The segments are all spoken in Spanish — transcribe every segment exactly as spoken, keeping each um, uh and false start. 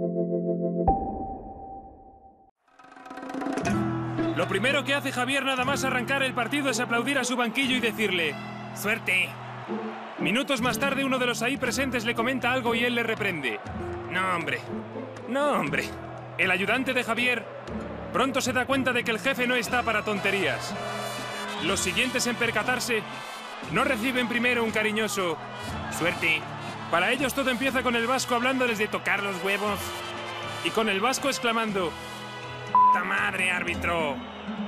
Lo primero que hace Javier nada más arrancar el partido es aplaudir a su banquillo y decirle ¡suerte! Minutos más tarde uno de los ahí presentes le comenta algo y él le reprende. No, hombre. No, hombre. El ayudante de Javier pronto se da cuenta de que el jefe no está para tonterías. Los siguientes en percatarse no reciben primero un cariñoso ¡suerte! Para ellos todo empieza con el vasco hablándoles de tocar los huevos y con el vasco exclamando ¡puta madre, árbitro!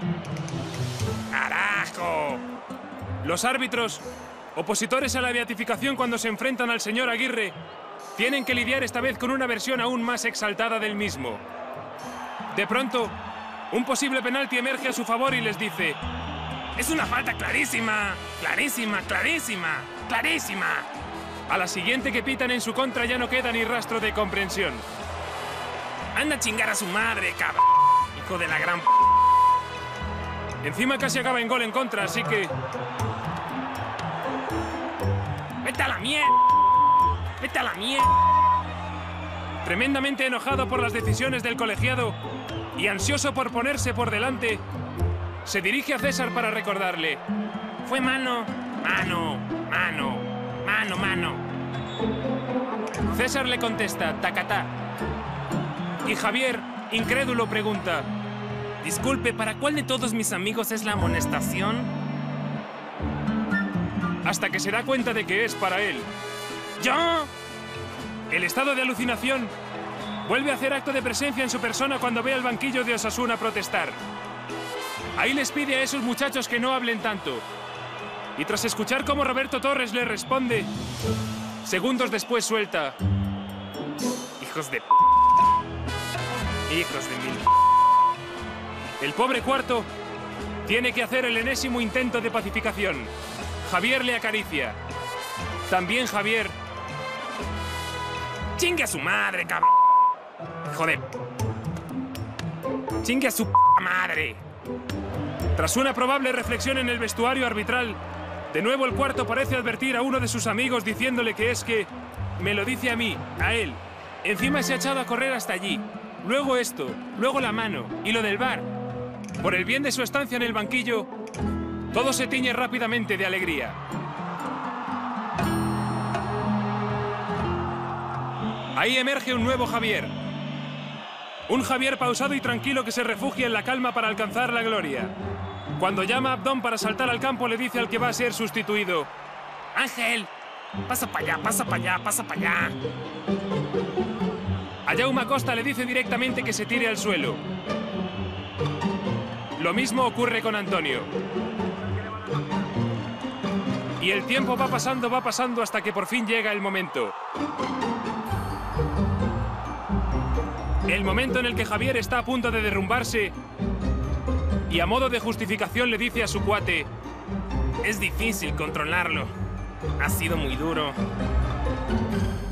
¡Carajo! Los árbitros, opositores a la beatificación cuando se enfrentan al señor Aguirre, tienen que lidiar esta vez con una versión aún más exaltada del mismo. De pronto, un posible penalti emerge a su favor y les dice ¡es una falta clarísima! ¡Clarísima, clarísima, clarísima! A la siguiente que pitan en su contra ya no queda ni rastro de comprensión. ¡Anda a chingar a su madre, cabrón! ¡Hijo de la gran p... Encima casi acaba en gol en contra, así que... ¡vete a la mierda! ¡Vete a la mierda! Tremendamente enojado por las decisiones del colegiado y ansioso por ponerse por delante, se dirige a César para recordarle. Fue mano, mano, mano, mano, mano. César le contesta, tacatá. Y Javier, incrédulo, pregunta, disculpe, ¿para cuál de todos mis amigos es la amonestación? Hasta que se da cuenta de que es para él. ¿Yo? El estado de alucinación vuelve a hacer acto de presencia en su persona cuando ve al banquillo de Osasuna protestar. Ahí les pide a esos muchachos que no hablen tanto. Y tras escuchar cómo Roberto Torres le responde, segundos después suelta: hijos de p... hijos de mil... El pobre cuarto tiene que hacer el enésimo intento de pacificación. Javier le acaricia. También Javier... ¡chingue a su madre, cabrón! ¡Hijo de... ¡chingue a su p madre! Tras una probable reflexión en el vestuario arbitral, de nuevo el cuarto parece advertir a uno de sus amigos diciéndole que es que... me lo dice a mí, a él. Encima se ha echado a correr hasta allí. Luego esto, luego la mano y lo del bar. Por el bien de su estancia en el banquillo, todo se tiñe rápidamente de alegría. Ahí emerge un nuevo Javier. Un Javier pausado y tranquilo que se refugia en la calma para alcanzar la gloria. Cuando llama a Abdón para saltar al campo, le dice al que va a ser sustituido: Ángel, pasa para allá, pasa para allá, pasa para allá. A Jaume Acosta le dice directamente que se tire al suelo. Lo mismo ocurre con Antonio. Y el tiempo va pasando, va pasando hasta que por fin llega el momento. El momento en el que Javier está a punto de derrumbarse y a modo de justificación le dice a su cuate: es difícil controlarlo. Ha sido muy duro.